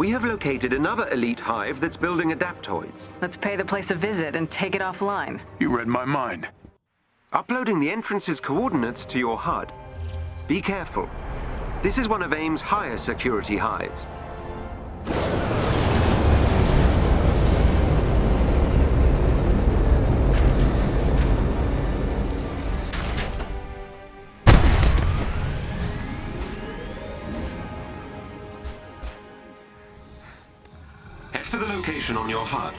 We have located another elite hive that's building adaptoids. Let's pay the place a visit and take it offline. You read my mind. Uploading the entrance's coordinates to your HUD. Be careful. This is one of AIM's higher security hives. Head for the location on your HUD.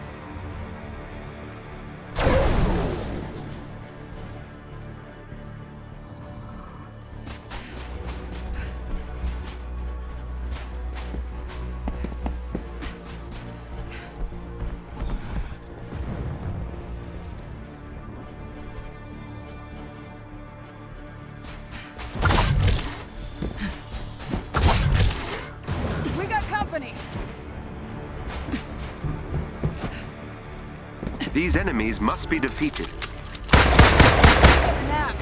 We got company! These enemies must be defeated. Nap.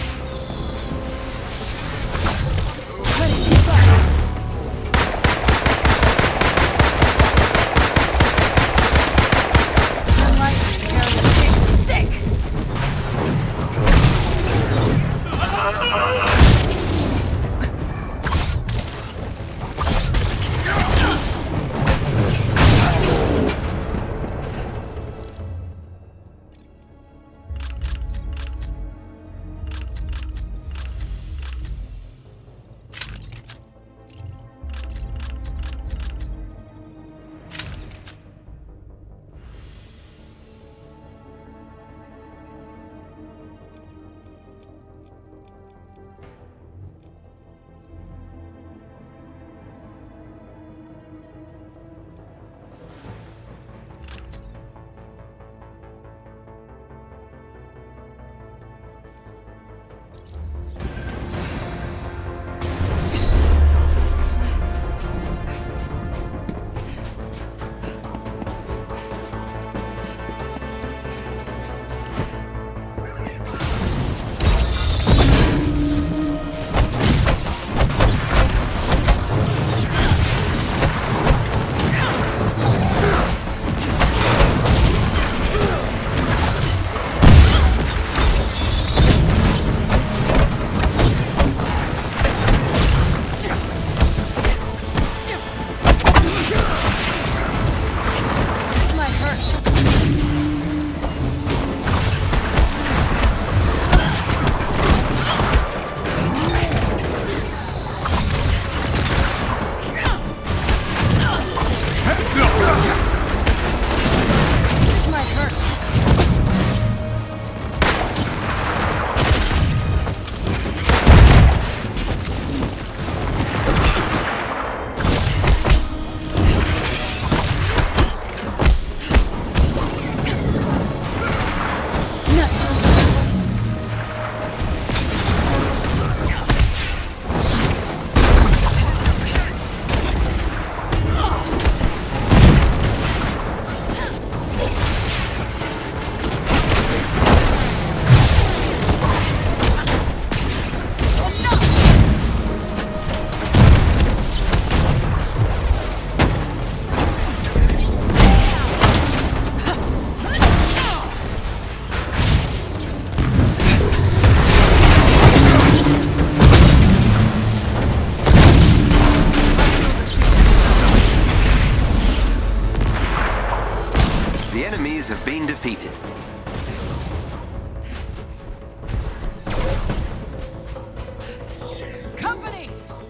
Ready, keep up. Unlikely, here with a big stick! The enemies have been defeated. Company!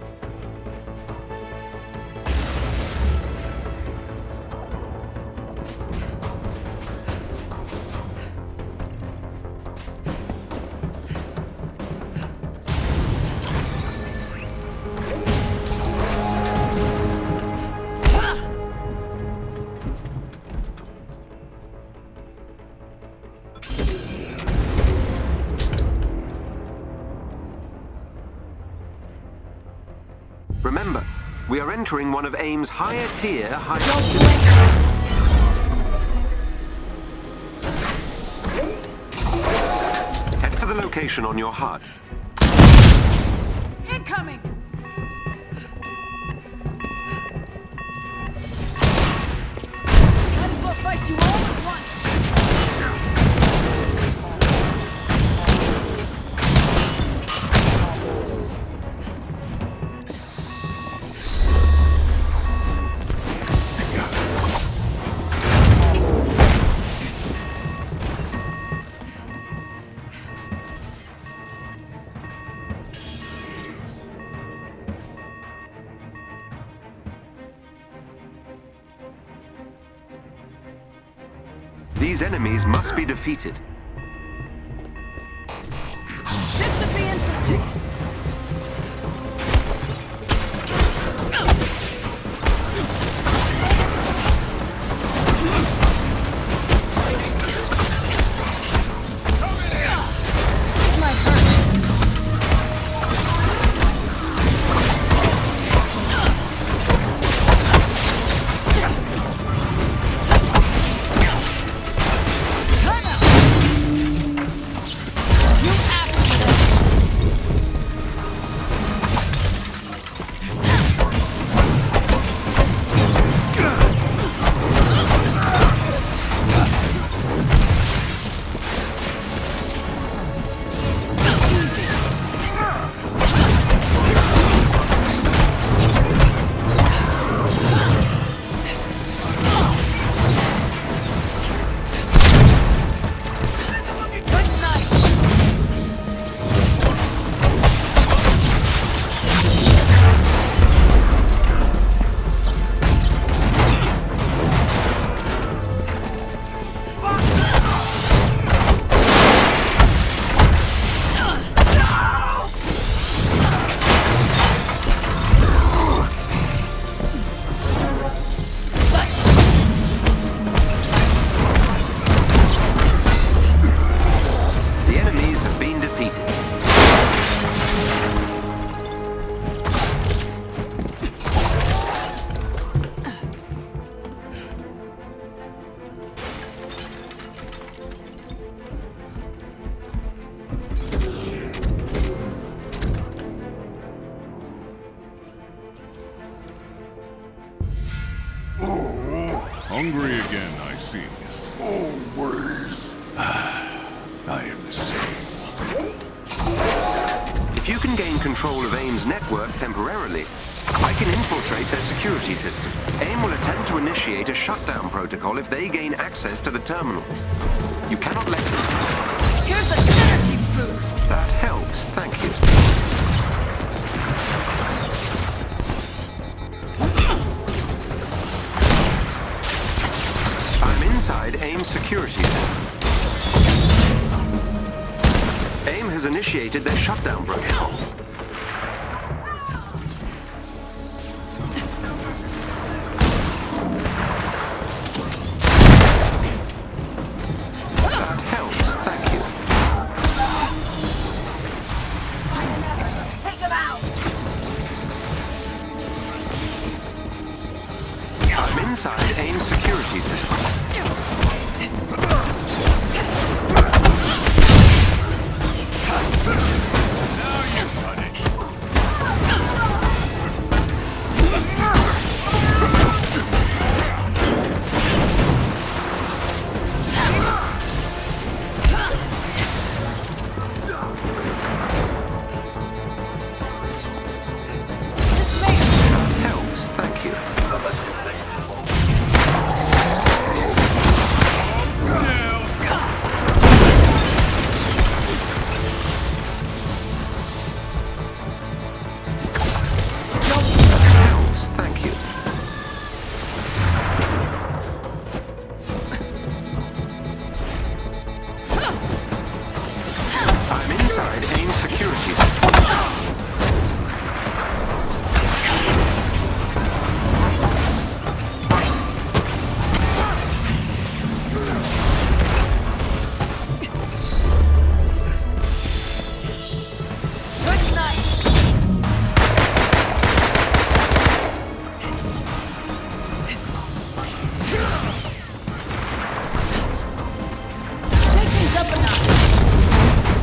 Remember, we are entering one of AIM's higher tier Head for the location on your HUD. Incoming! These enemies must be defeated. This should be interesting. This might hurt. Time out. You asked for this. Good night. The enemies have been defeated. Hungry again, I see. Always. I am the same. If you can gain control of AIM's network temporarily, I can infiltrate their security system. AIM will attempt to initiate a shutdown protocol if they gain access to the terminals. You cannot let them. Here's an energy boost. That helps, thank you. I'm inside AIM's security system. AIM has initiated their shutdown protocol. That helps, thank you. Take him out. I'm inside AIM's security system. Helps, thank you. Helps, thank you. I'm inside AIM security system. Good night. Take things up a notch.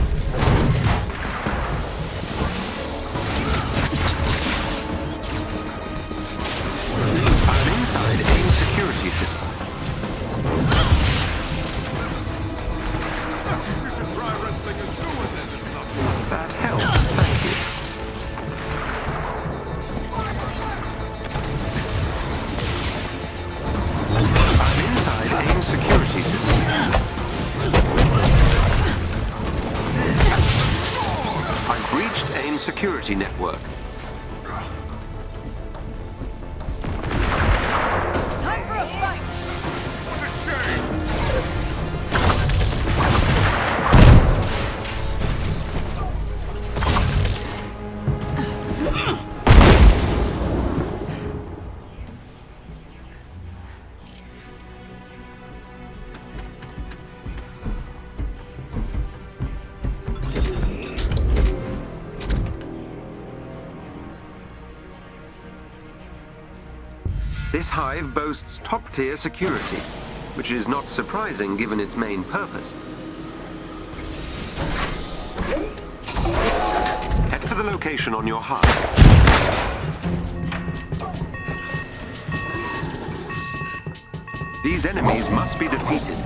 I'm inside AIM security system. You should try wrestling a steward then. That helps, thank you. I'm inside AIM security system. I've breached AIM security network. Time for a fight. What a shame! This hive boasts top-tier security, which is not surprising given its main purpose. Head for the location on your HUD. These enemies must be defeated.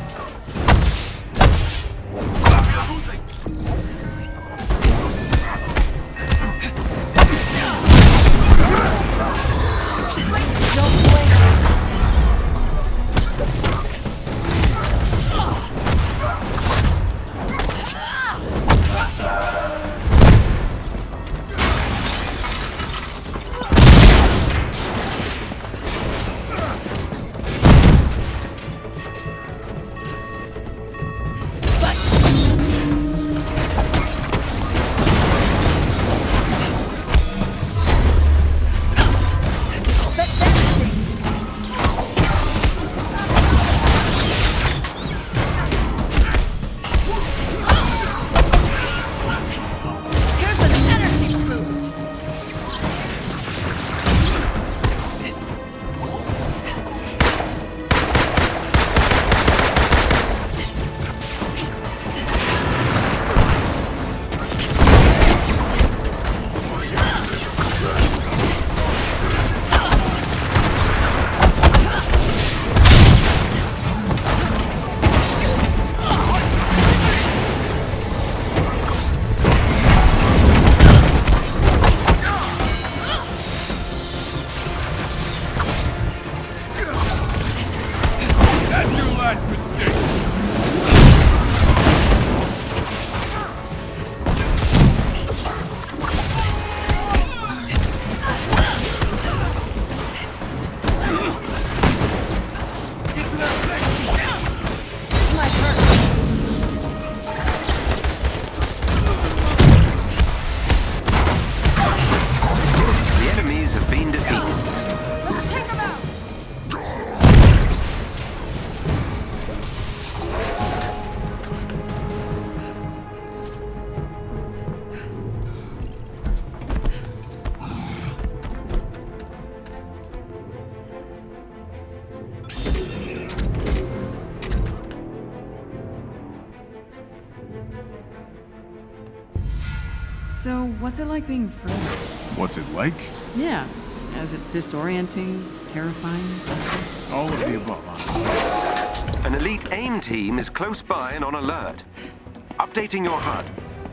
So, what's it like being free? What's it like? Yeah. Is it disorienting, terrifying? All of the above, honestly. An elite AIM team is close by and on alert. Updating your HUD.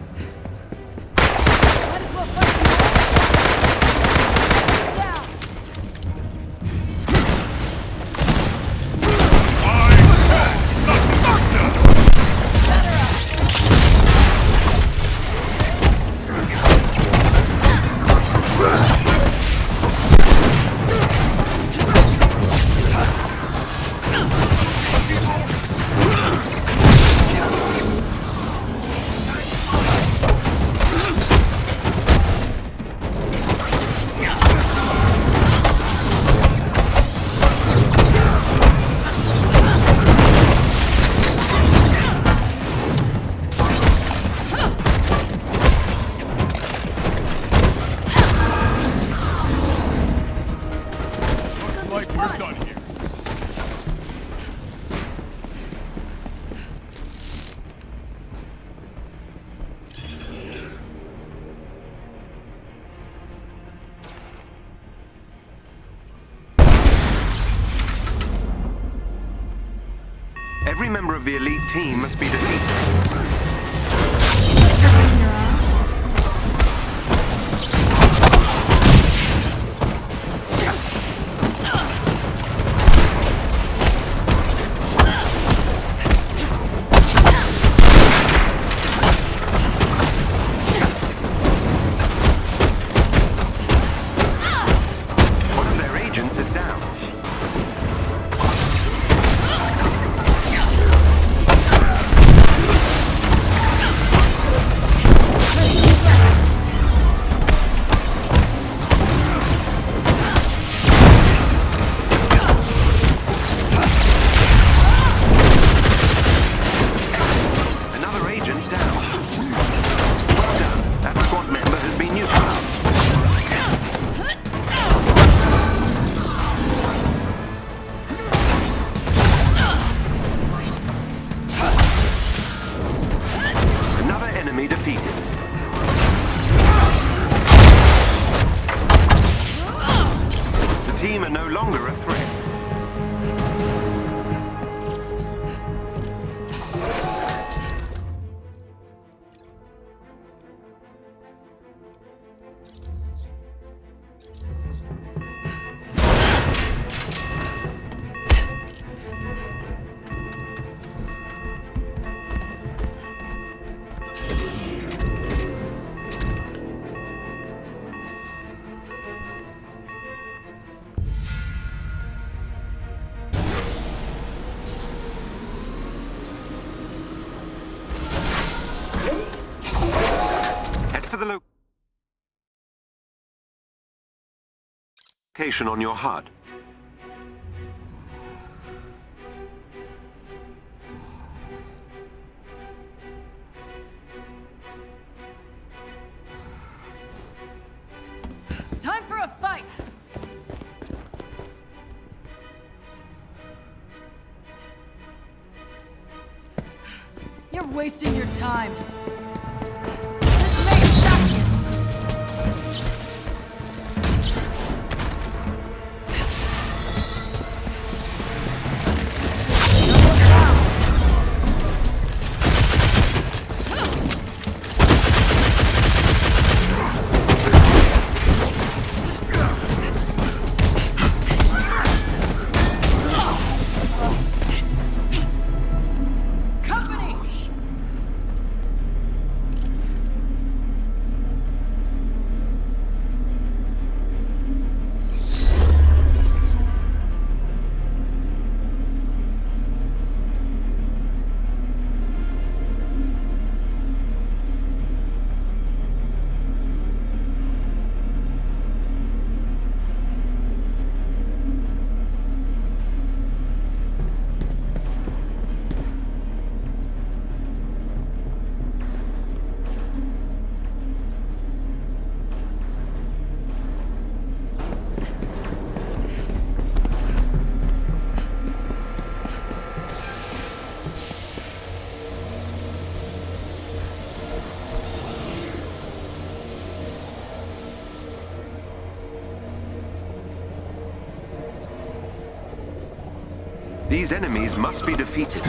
Might as well fight Every member of the elite team must be defeated. One of their agents is down. no longer a threat. For the location on your HUD. Time for a fight! You're wasting your time. These enemies must be defeated.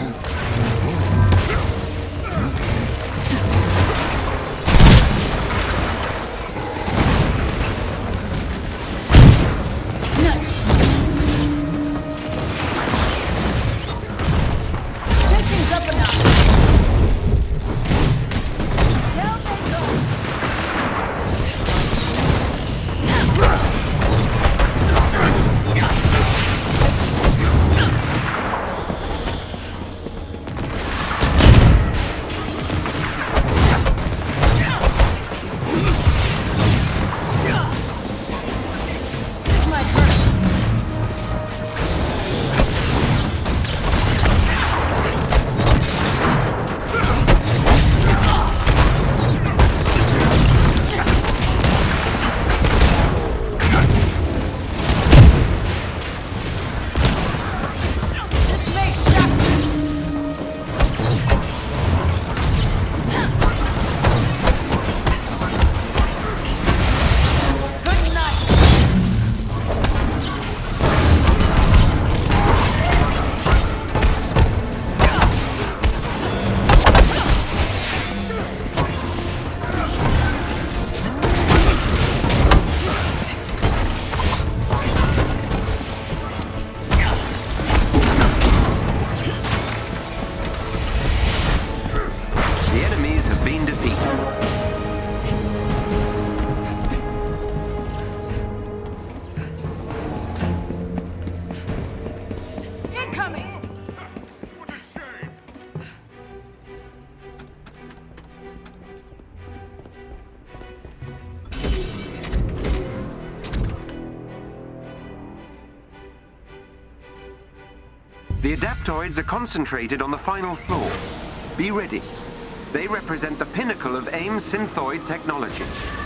The Adaptoids are concentrated on the final floor. Be ready. They represent the pinnacle of AIM Synthoid technology.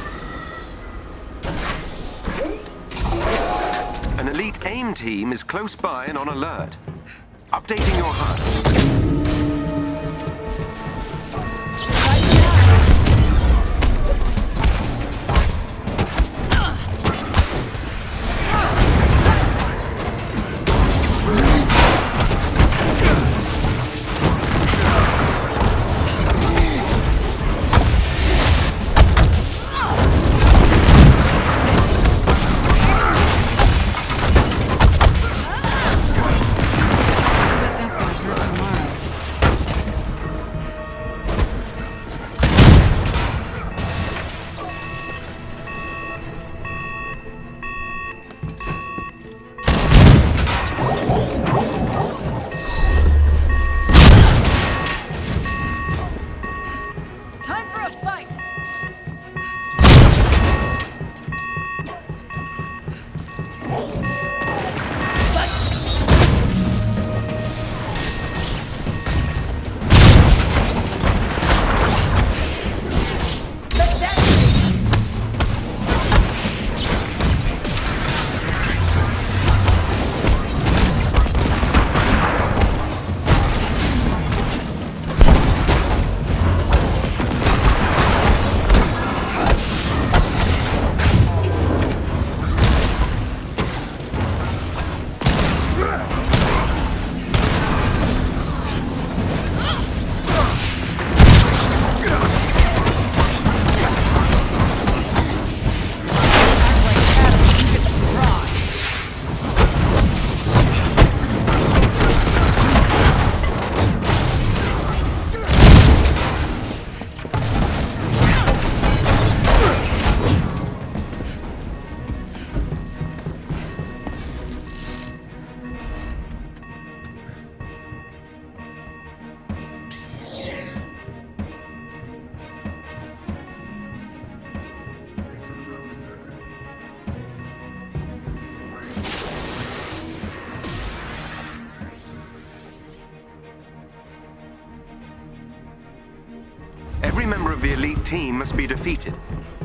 An elite AIM team is close by and on alert. Updating your HUD. Every member of the elite team must be defeated.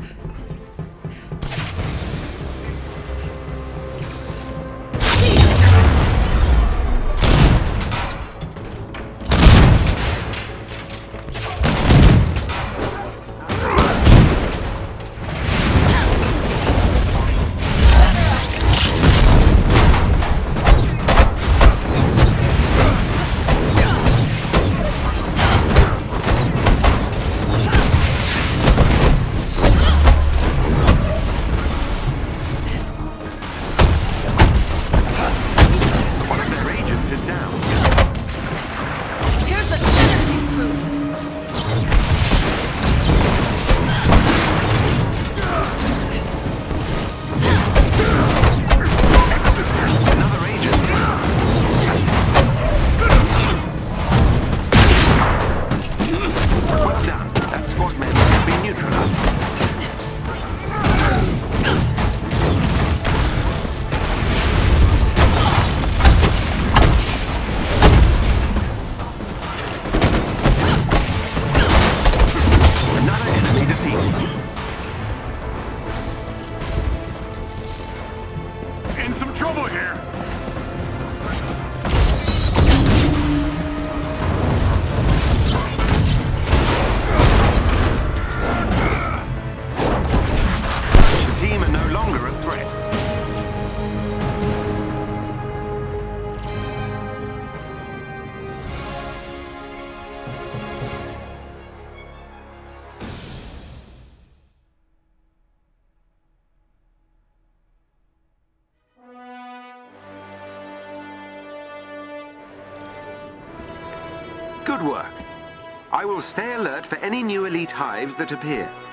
In some trouble here! The team are no longer a threat. Good work. I will stay alert for any new elite hives that appear.